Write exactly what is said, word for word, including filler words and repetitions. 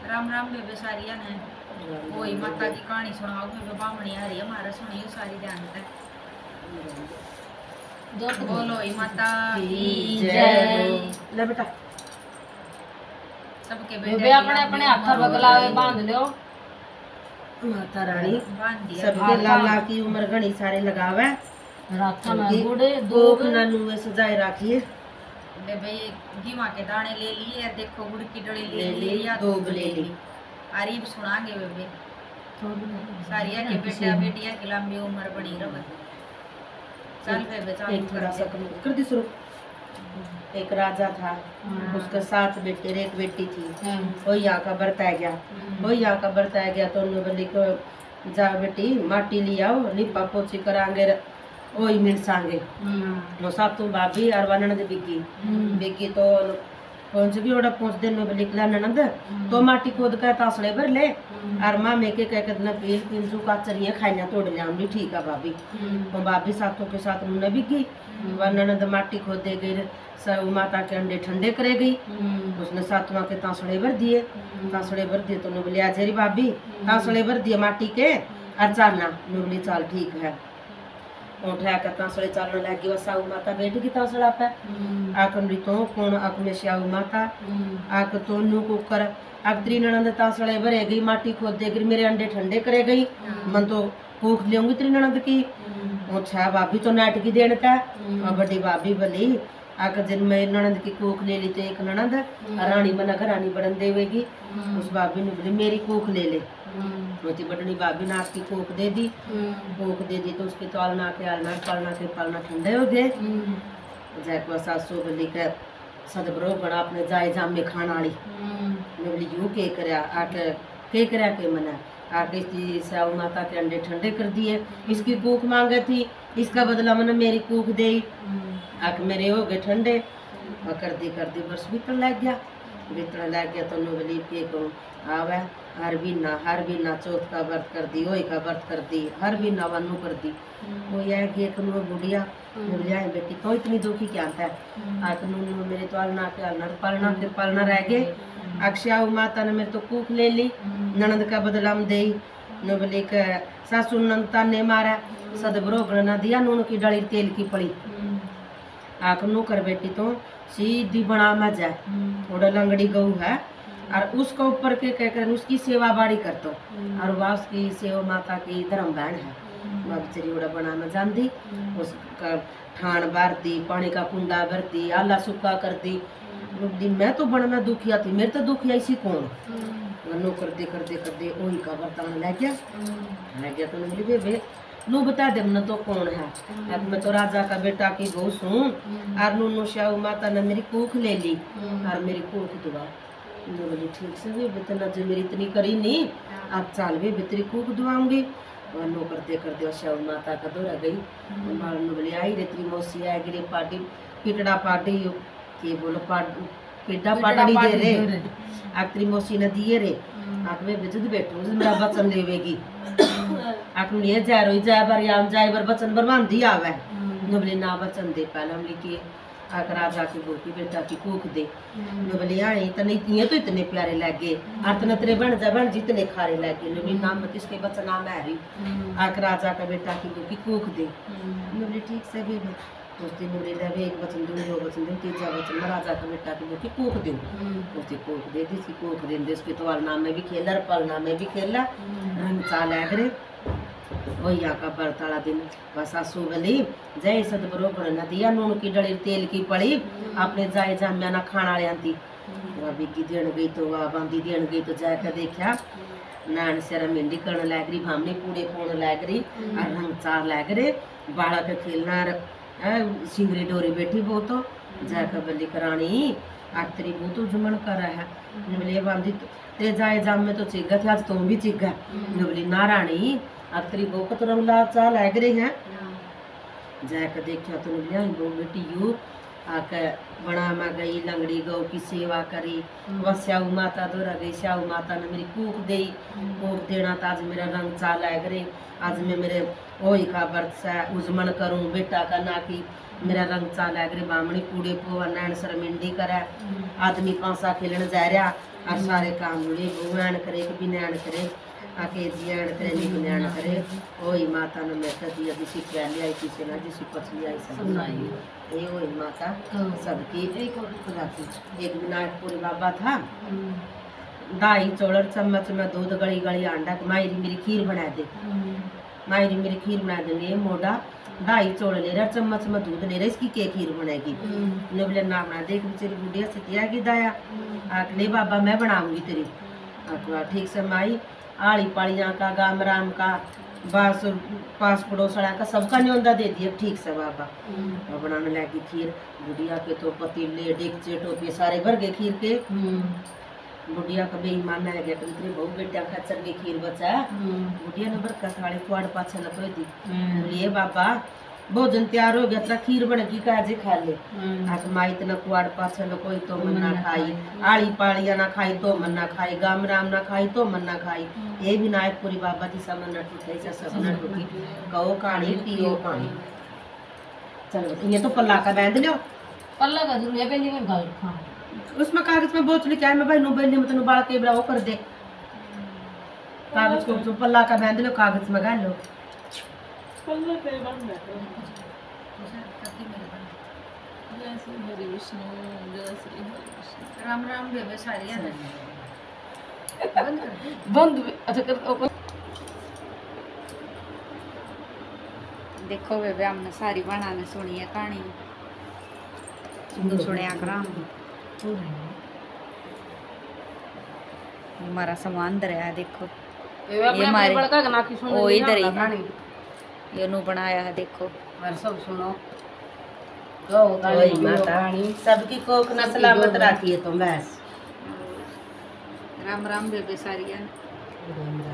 राम राम बेबे सारिया ने वही माता की कहानी सुनाओ बेबे बामणी आ रही है हमारा सुनियो सारी ध्यान तक बोलो ही माता की जय। ले बेटा सबके बेबे अपने अपने हाथ बगलावे बांध लो। माता रानी बांध दिया सबके लाला की उम्र घनी सारे लगावे राथा में बूढ़े दोग नन्नू में सजाए रखिए। बेबे ये घीमा के दाने ले लिए देखो गुड़ की डली ले ली या दोग ले ली। आरीब सुनागे बेबे सारिया के बेटा बेटिया की लंबी उम्र बनी रहे। चल बेबे चल एक थोड़ा सा कम कर दी शुरू। एक राजा था उसके साथ बेटे एक बेटी थी। वो यहाँ का बरताया गया वो यहाँ का बरताया गया तो उन्होंने बोली को जा बेटी माटी ले आओ लिपा पोछी करांगे वही मिलसांगे। वो सातों भाभी और ननद बिकी बिकी तो पहुंच भी ओड़ा पहुंच देने बोली निकला ननद तो माटी खोद कर तासड़े भर ले और माँ में के कह के पील पिंजू का चरिया खाइया तोड़ लिया भी ठीक है भाभी। तो भाभी सातों के साथ उन्होंने बिकी वह ननद माटी खोद दे गई सब माता के अंडे ठंडे करे गई। उसने सातवां के तासड़े भर दिए तासड़े भर दिए तो उन्होंने बोली आज री भाभी तासड़े भर दिए माटी के और चालना बोली चाल ठीक है। उठा कर तासड़े चालने लगी वह साऊ माता बैठ गई तासड़ा पे आक तो कौन आक में श्याऊ माता आक तो नू कुकर आक त्री ननद तासड़े भरे गई माटी खोद दे गई मेरे अंडे ठंडे करे गई मन तो भूख लेंगी त्री ननद की। अच्छा भाभी तो नाट की देन का और बड़ी भाभी बोली आक जिन में ननद की कोख ले ली तो एक ननद रानी बना घरानी बनन देवेगी। उस भाभी ने बोली मेरी कोख ले ले मोती बटनी भाभी ने आपकी कोख दे दी कोख दे दी तो उसके तोलना के आलना पालना के पालना ठंडे हो गए। जैको सासू बोली कर सदबरो बना अपने जाए जाम में खाना आली मैं बोली यूं के करया आके के करया के मना आके इसकी साऊ माता के अंडे ठंडे कर दिए इसकी कोख मांगे थी इसका बदला मैंने मेरी कोख दे आक मेरे हो गए ठंडे और कर दी कर दी बस बीतने लग गया बीतने लग गया तो बोली के कहूँ आवे हर बीना हर बीना चौथ का व्रत कर दी ओई का व्रत कर दी हर बीना वनु कर दी वो यह कि एक बुढ़िया बोलिया बेटी तो इतनी दुखी क्या है आक नू मेरे तो अलना के अलना पालना फिर पालना रह गए अक्षया माता ने मेरे तो कूक ले ली ननद का बदलाम दे न बोली के सासू नंदता ने मारा सदबरो गणना दिया नून की डली तेल की पड़ी आक नू कर बेटी तो सीधी बना में जाए थोड़ा लंगड़ी गऊ है और उसका ऊपर के कहकर उसकी सेवा बाड़ी कर दो और वह उसकी सेवा माता की धर्म बहन है वह बेचारी उड़ा बना में जान दी उसका ठान भर दी पानी का कुंडा भर दी आला सूखा कर दी दी मैं तो बनना दुखिया थी मेरे तो दुखिया इसी कौन नो कर दे कर दे कर दे वही का बर्तन ले गया ले गया तो बोली बेबे नू बता दे न तो कौन है अब मैं तो राजा का बेटा की बहू हूँ और नू नो श्याऊ माता ने मेरी कोख ले ली और मेरी कोख दुआ बोली ठीक से भी बेतना जो मेरी इतनी करी नहीं आप चाल भी बेतरी कोख दुआऊंगी और नो करते करते श्याऊ माता का दौरा गई बोली आई रे तेरी मौसी आई गिरी पार्टी पिटड़ा पार्टी के बोलो पाट पिड्डा पाटड़ी दे रे आक तेरी मौसी ने दिए रे आक में बेजद बैठो मेरा बचन लेवेगी आक ने जा रोई जाए बार याम जाए बार बचन बरमान दिया आवे बोले ना बचन दे पहले हम लिखिए आक राजा की गोपी बेटा की कोख दे बोले आई तने ये तो इतने प्यारे लगे आतने तेरे बन जा बन जितने खारे लगे बोले नाम मत इसके बचन नाम है आक राजा का बेटा की गोपी कोख दे बोले ठीक से भी उस दिन बोले ले एक बचन दूँ दो बचन दूँ तीसरा बचन मैं राजा का बेटा की गोपी कोख दूँ उसकी कोख दे दी इसकी कोख दे दे उसके तो नाम में भी खेला पलना में भी खेला रंग चाल है वही यहाँ का बरताला दिन बस आसू बोली जय सदबरो बना दिया नून की डली तेल की पड़ी अपने जाए जामिया ना खाना लियांती वह बिकी देन गई तो वह बांधी देन गई तो जाकर देखा नान सेरा मेहंदी करने लग रही भामनी पूरे पोण लग रही और रंग चार लग रहे बाड़ा के खेलना सिंगरी डोरी बैठी वो तो जाकर बोली करानी आखिरी वो तो जुमन कर रहा है बोले बांधी ते जाए जाम में तो चिग्गा थे आज तुम भी चिग्गा बोली ना रानी आखिरी वो को तो रंगला चाल लग रहे हैं जाकर देखा तो लिया वो बेटी यू आके बना में गई लंगड़ी गौ की सेवा करी वह श्याऊ माता दौरा गई श्याऊ माता ने मेरी कूक दी कूक देना तो आज मेरा रंग चाल है करे आज मैं मेरे ओही का व्रत से उजमन करूँ बेटा का ना कि मेरा रंग चाल है करे बामणी पूड़े पो नैन शर्मिंदी करे आदमी पांसा खेलन जा रहा और सारे काम जुड़े भगवान करे कि बिनान करे आके जियान करे नहीं बिनान करे ओही माता ने मैं कदी अभी सिखा ले आई किसी ना जिसी पछली आई सब ये ओही माता सबकी राखी। एक विनायकपुरी बाबा था, दाई चौड़र चम्मच में दूध गली गली अंडा मायरी मेरी खीर बना दे, मायरी मेरी खीर बना देंगे मोड़ा ढाई चौड़ ले रहा चम्मच में दूध ले रहा इसकी के खीर बनाएगी ने बोले ना बना देख बेचारी बुढ़िया से किया कि दाया आख ले बाबा मैं बनाऊंगी तेरी आखवा ठीक से माई आड़ी पाड़ियाँ का गाम राम का बास पास पड़ोसड़ा का सबका न्योंदा दे दिया ठीक से बाबा और बनाने लगी खीर। बुढ़िया के तो पतीले डेगचे टोपे सारे भर गए खीर के। बुढ़िया का बेईमान है गया इतने बहु बेटा खचर के खीर बचा बुढ़िया ने बरका थाली कुआड़ पाछे लपे दी बोलिए बाबा भोजन तैयार हो गया तेरा खीर बनेगी काजे खा ले आख माई इतना कुआड़ पाछे लो कोई तो मन ना खाई आड़ी पाड़िया ना खाई तो मन ना खाई गाम राम ना खाई तो मन ना खाई ये विनायकपुरी बाबा जी सब न टूटे ऐसा सब न टूटी कहो कहानी पियो पानी। चलो ये तो पल्ला का बांध लो पल्ला का जरूर ये में गल हां उसमें कागज में बोतल क्या है मैं भाई नो बेली में तनु बाल के बड़ा वो कर दे कागज को जो पल्ला का बांध लो कागज में गाल लो पल्ला पे बांध दो जय श्री हरि विष्णु जय श्री हरि विष्णु राम राम बेबे साड़ियाँ बंद कर दे बंद अच्छा कर देखो बेबे हमने सारी बनाने सुनी है कहानी सुने कराम हमारा सामान दर है देखो ये हमारे बड़का गना की सुन ओ इधर ही है ये नु बनाया है देखो और सब सुनो ओही माता सबकी कोख न सलामत राखिए तुम बस राम राम बेबे सारिया राम राम।